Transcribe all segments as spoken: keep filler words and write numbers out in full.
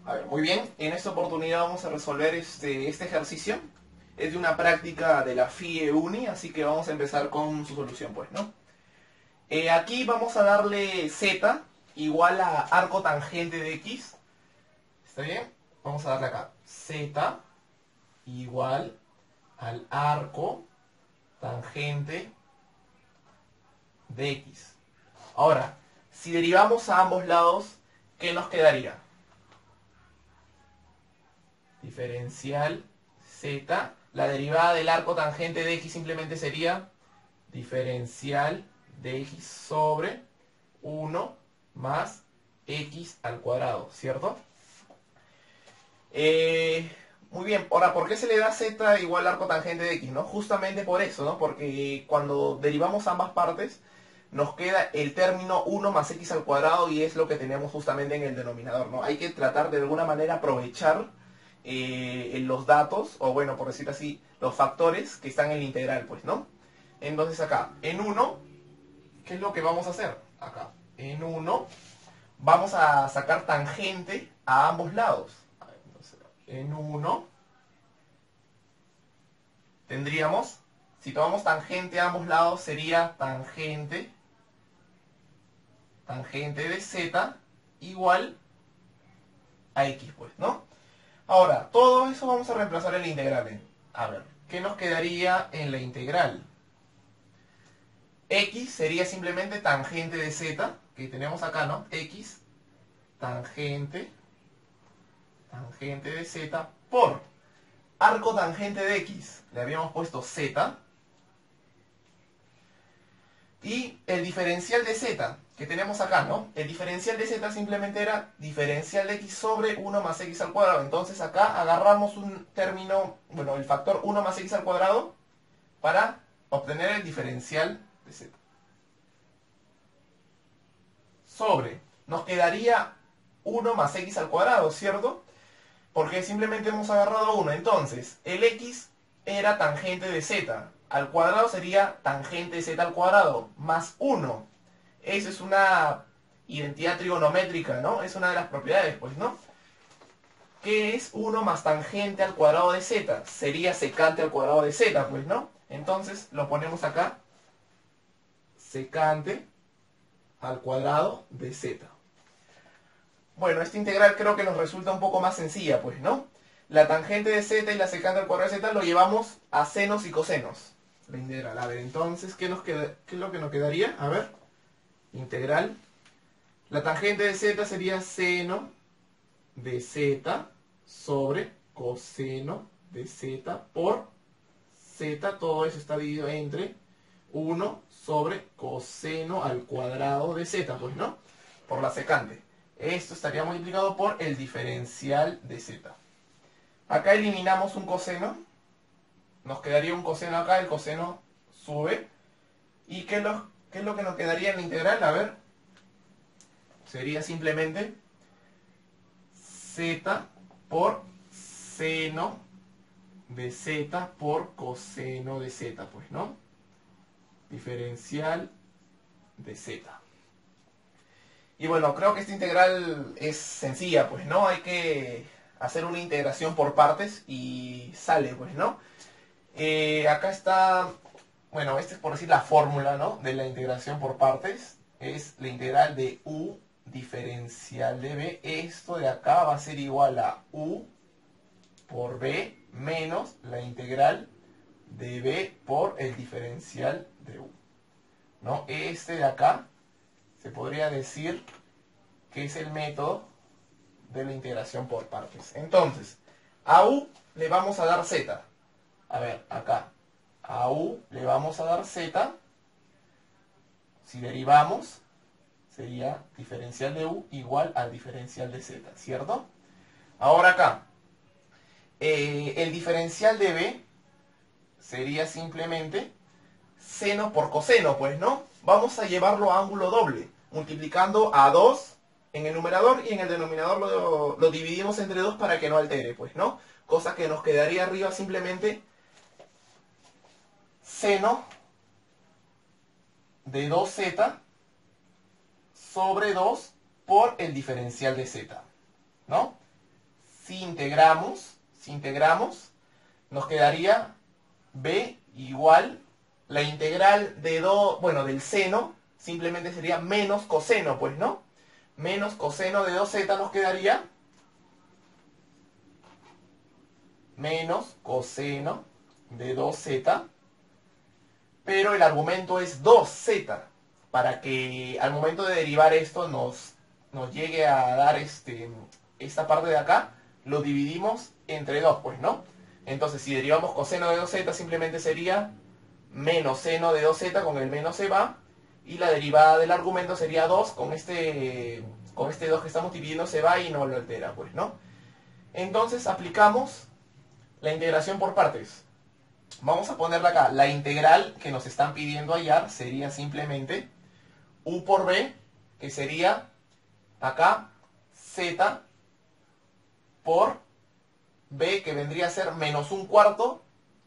A ver, muy bien. En esta oportunidad vamos a resolver este, este ejercicio. Es de una práctica de la FIE-Uni, así que vamos a empezar con su solución, pues, ¿no? Eh, aquí vamos a darle z igual a arco tangente de x. ¿Está bien? Vamos a darle acá z igual al arco tangente de x. Ahora, si derivamos a ambos lados, ¿qué nos quedaría? Diferencial z. La derivada del arco tangente de x simplemente sería diferencial de x sobre uno más x al cuadrado, ¿cierto? Eh, muy bien, ahora, ¿por qué se le da z igual arco tangente de x? ¿No? Justamente por eso, ¿no? Porque cuando derivamos ambas partes, nos queda el término uno más x al cuadrado y es lo que tenemos justamente en el denominador, ¿no? Hay que tratar de alguna manera aprovechar eh, en los datos, o bueno, por decir así, los factores que están en el integral, pues, ¿no? Entonces acá, en uno, ¿qué es lo que vamos a hacer? Acá, en uno, vamos a sacar tangente a ambos lados. A ver, entonces, en uno, tendríamos, si tomamos tangente a ambos lados, sería tangente, tangente de z igual a x, pues, ¿no? Ahora, todo eso vamos a reemplazar en la integral. ¿eh? A ver, ¿qué nos quedaría en la integral? X sería simplemente tangente de z, que tenemos acá, ¿no? X, tangente, tangente de z, por arco tangente de x, le habíamos puesto z, y el diferencial de z, que tenemos acá, ¿no? El diferencial de z simplemente era diferencial de x sobre uno más x al cuadrado. Entonces acá agarramos un término, bueno, el factor uno más x al cuadrado para obtener el diferencial de z. Sobre, nos quedaría uno más x al cuadrado, ¿cierto? Porque simplemente hemos agarrado uno. Entonces, el x era tangente de z. Al cuadrado sería tangente de z al cuadrado, más uno. Eso es una identidad trigonométrica, ¿no? Es una de las propiedades, pues, ¿no? ¿Qué es uno más tangente al cuadrado de z? Sería secante al cuadrado de z, pues, ¿no? Entonces, lo ponemos acá. Secante al cuadrado de z. Bueno, esta integral creo que nos resulta un poco más sencilla, pues, ¿no? La tangente de z y la secante al cuadrado de z lo llevamos a senos y cosenos. La integral. A ver, entonces, ¿qué, nos queda, ¿qué es lo que nos quedaría? A ver, integral. La tangente de z sería seno de z sobre coseno de z por z. Todo eso está dividido entre uno sobre coseno al cuadrado de z, pues, ¿no? Por la secante. Esto estaría multiplicado por el diferencial de z. Acá eliminamos un coseno. Nos quedaría un coseno acá, el coseno sube. ¿Y qué es lo, qué es lo que nos quedaría en la integral? A ver. Sería simplemente z por seno de z por coseno de z, pues, ¿no? Diferencial de z. Y bueno, creo que esta integral es sencilla, pues, ¿no? Hay que hacer una integración por partes y sale, pues, ¿no? Eh, acá está, bueno, esta es por decir la fórmula, ¿no? De la integración por partes. Es la integral de u diferencial de b. Esto de acá va a ser igual a u por b menos la integral de b por el diferencial de u, ¿no? Este de acá se podría decir que es el método de la integración por partes. Entonces, a u le vamos a dar z. A ver, acá. A u le vamos a dar z. Si derivamos, sería diferencial de u igual al diferencial de z, ¿cierto? Ahora acá. Eh, el diferencial de b sería simplemente seno por coseno, pues, ¿no? Vamos a llevarlo a ángulo doble, multiplicando a dos en el numerador y en el denominador lo, lo dividimos entre dos para que no altere, pues, ¿no? Cosa que nos quedaría arriba simplemente seno de dos z sobre dos por el diferencial de z, ¿no? si integramos, si integramos, nos quedaría b igual la integral de dos, bueno, del seno, simplemente sería menos coseno, pues, ¿no? Menos coseno de dos zeta nos quedaría menos coseno de dos zeta, pero el argumento es dos zeta, para que al momento de derivar esto nos, nos llegue a dar este, esta parte de acá, lo dividimos entre dos, pues, ¿no? Entonces, si derivamos coseno de dos zeta, simplemente sería menos seno de dos zeta, con el menos se va, y la derivada del argumento sería dos, con este, con este dos que estamos dividiendo se va y no lo altera, pues, ¿no? Entonces, aplicamos la integración por partes. Vamos a ponerla acá. La integral que nos están pidiendo hallar sería simplemente u por b, que sería acá z por b, que vendría a ser menos un cuarto,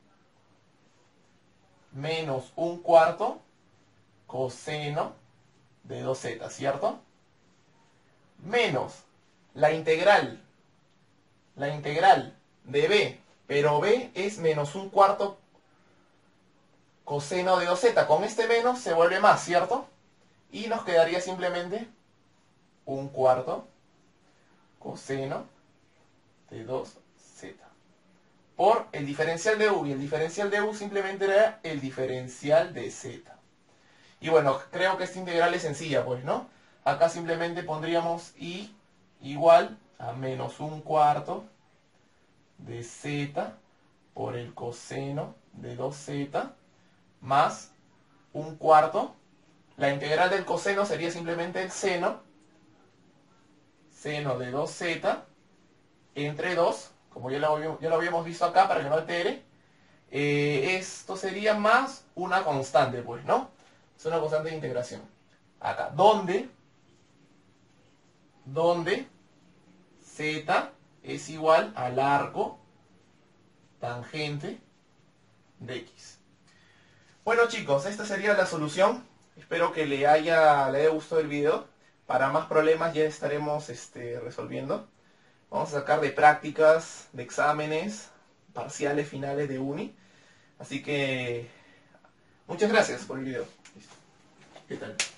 menos un cuarto coseno de dos zeta, ¿cierto? Menos la integral, la integral de b, pero b es menos un cuarto coseno de dos zeta. Con este menos se vuelve más, ¿cierto? Y nos quedaría simplemente un cuarto coseno de dos zeta por el diferencial de u, y el diferencial de u simplemente era el diferencial de z. Y bueno, creo que esta integral es sencilla, pues, ¿no? Acá simplemente pondríamos i igual a menos un cuarto de z por el coseno de dos zeta más un cuarto. La integral del coseno sería simplemente el seno, seno de dos zeta entre dos, como ya lo, ya lo habíamos visto acá para que no altere. Eh, esto sería más una constante, pues, ¿no? Es una constante de integración. Acá, donde, donde z es igual al arco tangente de x. Bueno, chicos, esta sería la solución. Espero que le haya, le haya gustado el video. Para más problemas ya estaremos este, resolviendo. Vamos a sacar de prácticas, de exámenes, parciales, finales de uni. Así que muchas gracias por el video. ¿Qué tal?